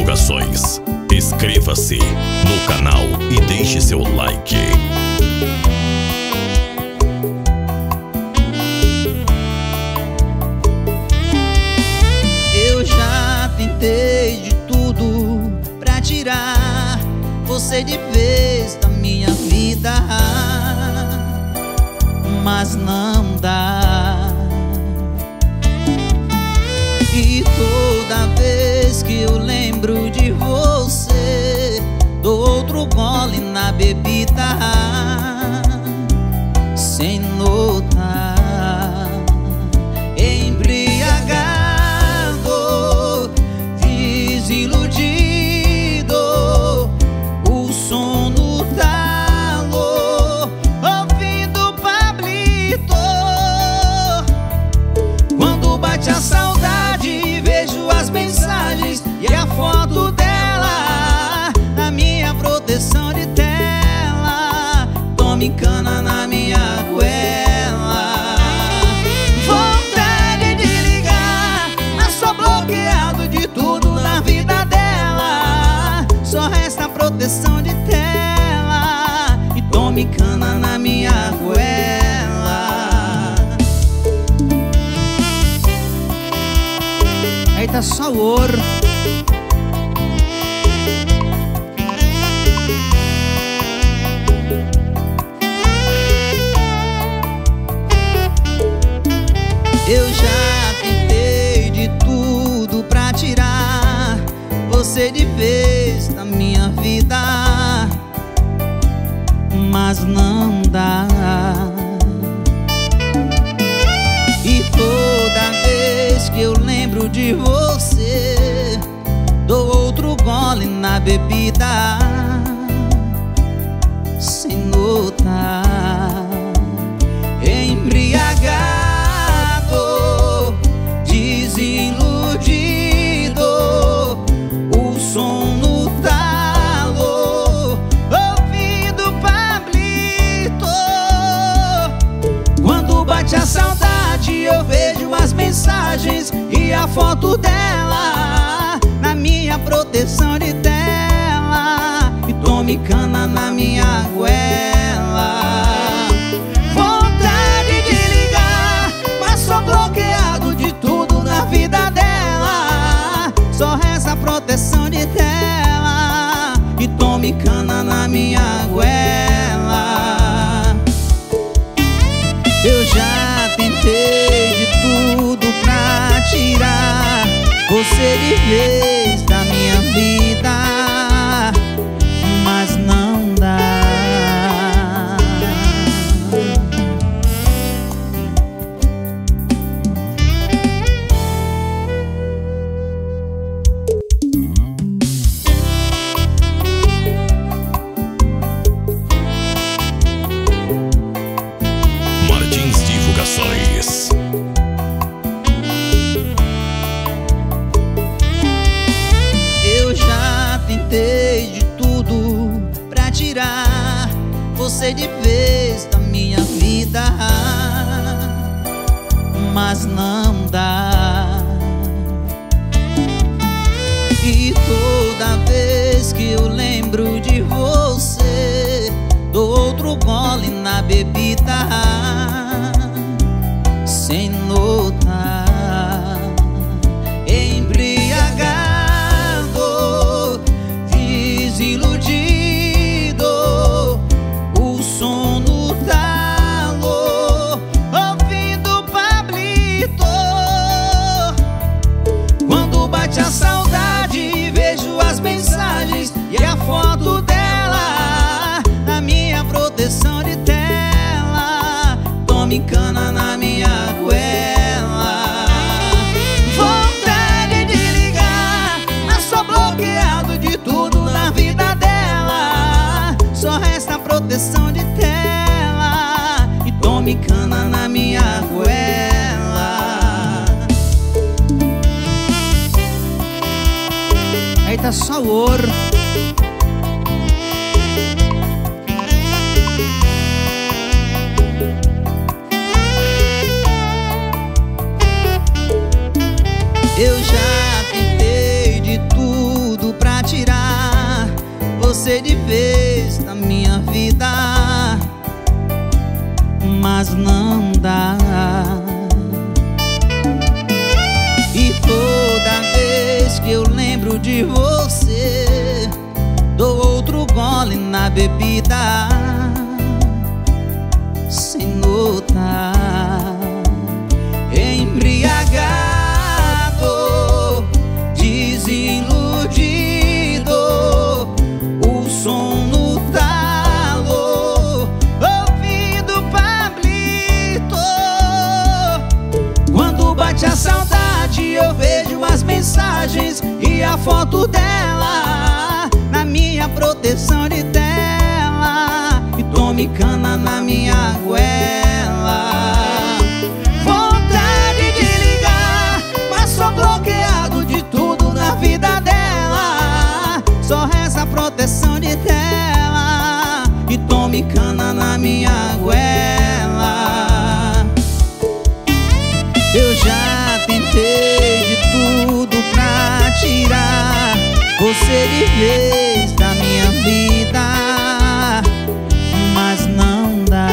Divulgações. Inscreva-se no canal e deixe seu like. Eu já tentei de tudo pra tirar você de vez da minha vida, mas não dá. E toda vez que eu lembro de você, dou outro gole na bebida, sem notar, embriagado, desiludido, o sono talo, ouvindo Pablito. Quando bate a saudade, vejo as mensagens e a foto dela na minha proteção de tela. Tome cana na minha goela. Vontade de ligar, mas sou bloqueado de tudo na vida dela. Só resta proteção de tela e tome cana na minha goela. Aí tá só o ouro. Eu já tentei de tudo pra tirar você de vez da minha vida, mas não dá. E toda vez que eu lembro de você, dou outro gole na bebida, sem notar, embriagado, desiludido, o sono talo, ouvindo Pablito. Quando bate a saudade, eu vejo as mensagens e a foto dela na minha proteção de tela. E tome cana na minha goela. Vontade de ligar, mas sou bloqueado de tudo na vida dela. Só resta proteção de tela e tome cana na minha goela. Eu já tentei de tudo pra tirar você de vez da minha vida, mas não dá. Martins Divulgações. Eu já tentei de tudo pra tirar você de vez da minha vida, mas não dá. E toda vez que eu lembro de você, dou outro gole na bebida, sem notar, embriagado, desiludido, o sono talo, ouvindo Pablito. Quando bate a saudade, vejo as mensagens e a foto dela na minha proteção de tela. Tome cana na minha goela. Vontade de ligar, mas sou bloqueado de tudo na vida dela. Só resta proteção de tela e tome cana na minha goela. Aí tá só o ouro. Eu já tentei de tudo você de vez na minha vida, mas não dá. E toda vez que eu lembro de você, dou outro gole na bebida, sem notar, embriagado, desiludido, o sono talo, ouvindo Pablito. Quando bate a saudade, eu vejo as mensagens e a foto dela na minha proteção de tela, e tome cana na minha goela. Vontade de ligar, mas sou bloqueado de tudo na vida dela. Só resta proteção de tela, e tome cana na minha goela. Eu já tentei de tudo pra tirar você de vez da minha vida, mas não dá.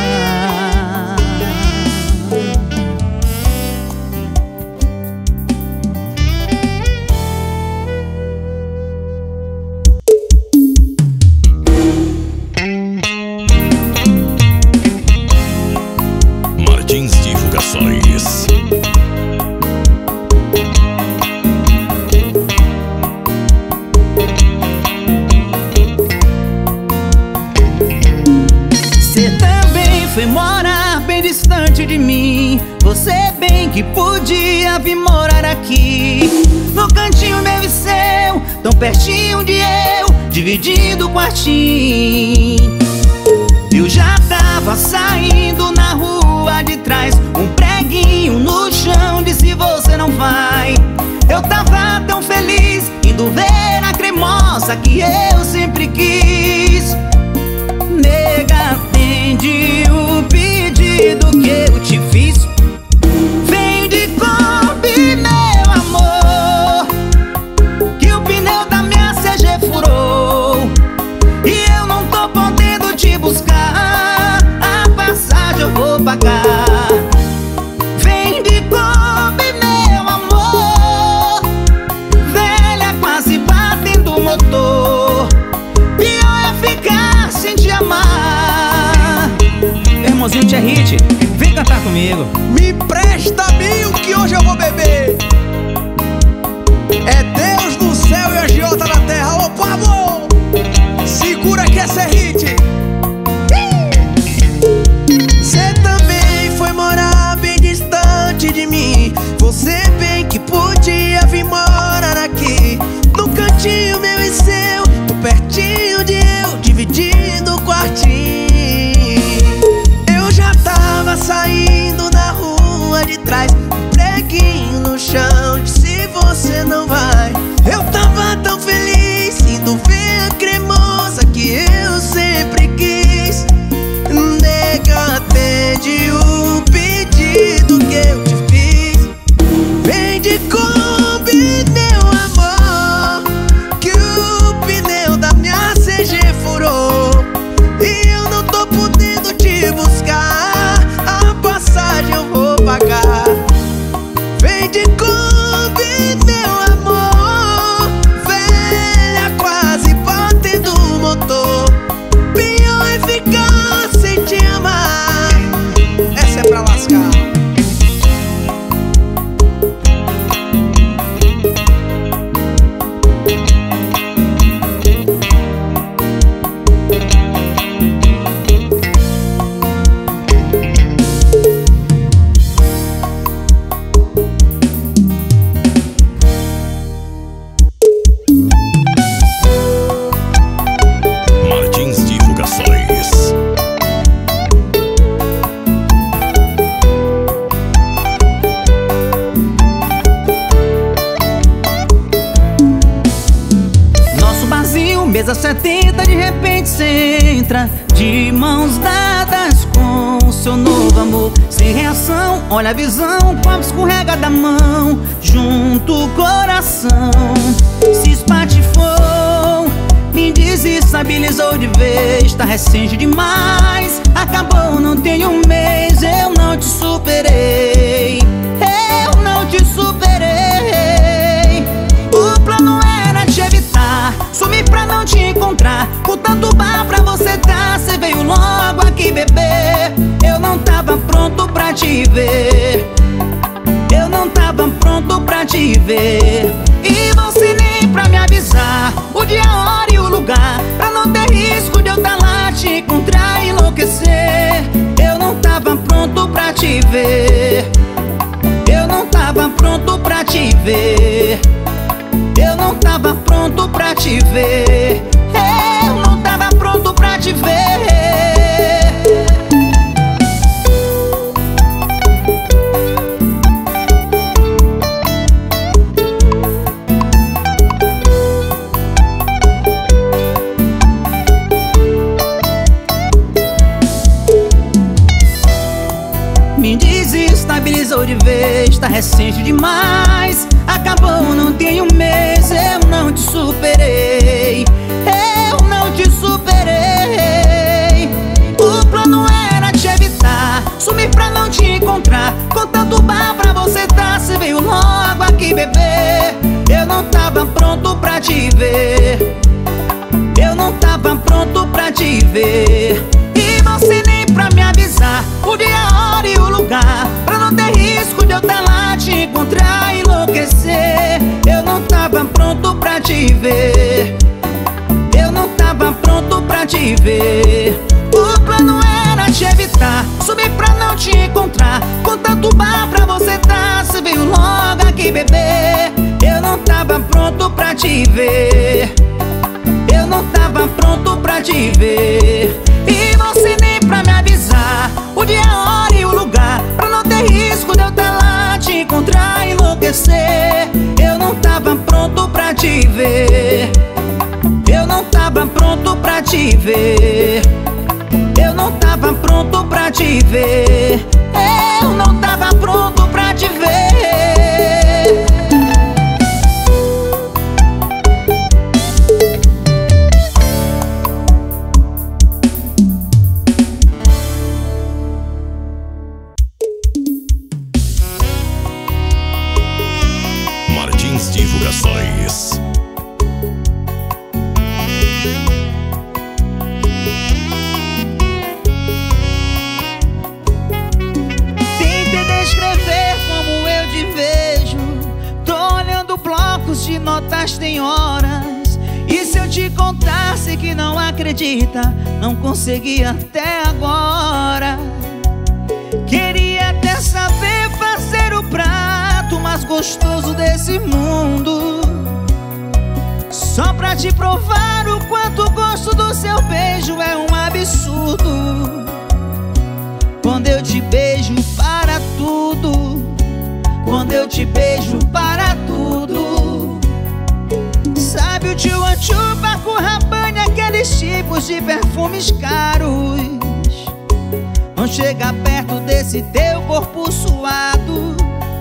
Martins Divulgações. Foi morar bem distante de mim. Você bem que podia vir morar aqui, no cantinho meu e seu, tão pertinho de eu, dividindo o quartinho. Eu já tava saindo na rua de trás, um preguinho no chão disse você não vai. Eu tava tão feliz indo ver a cremosa que eu sempre quis. Nega, atende o pedido que eu te fiz. Vem de Kombi, meu amor, que o pneu da minha CG furou e eu não tô podendo te buscar. A passagem eu vou pagar. Vem de Kombi, meu amor, velha quase batendo o motor. Pior é ficar sem te amar. Irmãozinho Tia Hit, vem cantar comigo. Me presta 1000 que hoje eu vou beber. É Deus no céu e a agiota na terra. Ô Pablo, segura que essa é hit. Cê também foi morar bem distante de mim. Você bem que podia vir morar aqui, no cantinho meu e seu, tô pertinho de eu, dividindo o quartinho. Eu já tava saindo na rua de trás, um preguinho no chão disse você não vai. Eu tava tão feliz indo ver a cremosa que eu sempre quis. Nega, atende o pedido que eu te fiz. Vem de Kombi, meu amor, que o pneu da minha CG furou e eu não tô podendo te buscar. A passagem eu vou pagar. Vem de Kombi, meu amor, velha quase batendo o motor. Pior é ficar sem te amar. Essa é pra lascar. Martins Divulgações. Nosso barzinho, mesa 70, de repente cê entra de mãos dadas com o seu novo amor. Sem reação, olha a visão, copo escorrega da mão, junto o coração se espatifou. Me diz desestabilizou de vez. Tá recente demais, acabou, não tem um mês. Eu não te superei, eu não te superei. O plano era te evitar, sumir pra não te encontrar. Com tanto bar pra você dar, cê veio logo aqui beber. Eu não tava pronto pra te ver, eu não tava pronto pra te ver. E você nem pra me avisar o dia, a hora e o lugar, pra não ter risco de eu tá lá, te encontrar e enlouquecer. Eu não tava pronto pra te ver, eu não tava pronto pra te ver, eu não tava pronto pra te ver, eu não tava pronto pra te ver. Me desestabilizou de vez, tá recente demais, acabou, não tem um mês. Eu não te superei, eu não te superei. O plano era te evitar, sumir pra não te encontrar. Com tanto bar pra você dar, cê veio logo aqui beber. Eu não tava pronto pra te ver, eu não tava pronto pra te ver. E você nem pra me avisar o dia, a hora e o lugar, pra não ter risco de eu tá lá, te encontrar e enlouquecer. Eu não tava pronto pra te ver, eu não tava pronto pra te ver. O plano era te evitar, sumir pra não te encontrar. Com tanto bar pra você dar, cê veio logo aqui beber. Eu não tava pronto pra te ver, eu não tava pronto pra te ver. E você nem pra me avisar o dia, a hora e o lugar, pra não ter risco de eu tá lá, te encontrar e enlouquecer. Eu não tava pronto pra te ver, eu não tava pronto pra te ver, eu não tava pronto pra te ver, eu não tava pronto pra te ver. Divulgações. Tentei descrever como eu te vejo, tô olhando blocos de notas, tem horas. E se eu te contasse que não acredita, não consegui até agora. Queria até saber fazer o prato mais gostoso desse mundo, só pra te provar o quanto o gosto do seu beijo é um absurdo. Quando eu te beijo para tudo, quando eu te beijo para tudo. Sabe o tio Anchu, Paco Rabanne, aqueles tipos de perfumes caros, não chega perto desse teu corpo suado.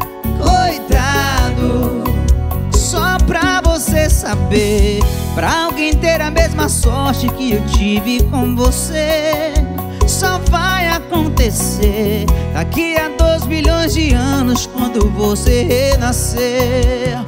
Coitado, só pra você saber, pra alguém ter a mesma sorte que eu tive com você, só vai acontecer daqui a 2 bilhões de anos, quando você renascer.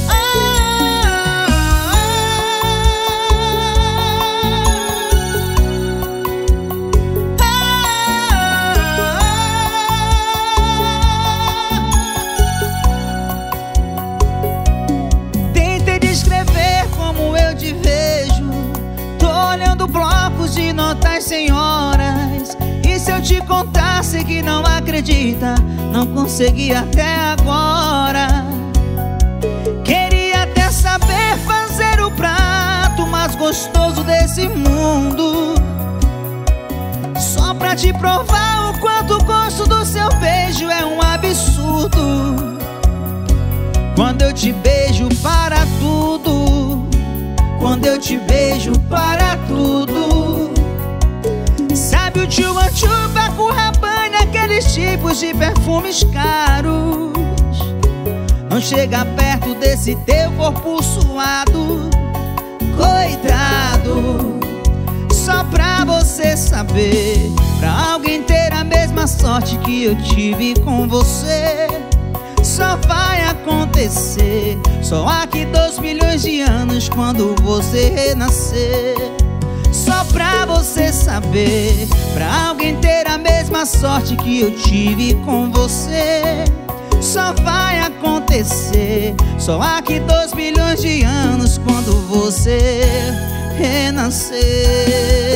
Blocos de notas sem horas. E se eu te contasse que não acredita, não consegui até agora. Queria até saber fazer o prato mais gostoso desse mundo, só pra te provar o quanto o gosto do seu beijo é um absurdo. Quando eu te beijo para tudo, quando eu te beijo para tudo. Sabe o tio Anchu, Paco Rabanne, aqueles tipos de perfumes caros, não chega perto desse teu corpo suado. Coitado, Só pra você saber, pra alguém ter a mesma sorte que eu tive com você, só vai acontecer só aqui 2 milhões de anos, quando você renascer. Só pra você saber, pra alguém ter a mesma sorte que eu tive com você, só vai acontecer só aqui 2 milhões de anos, quando você renascer.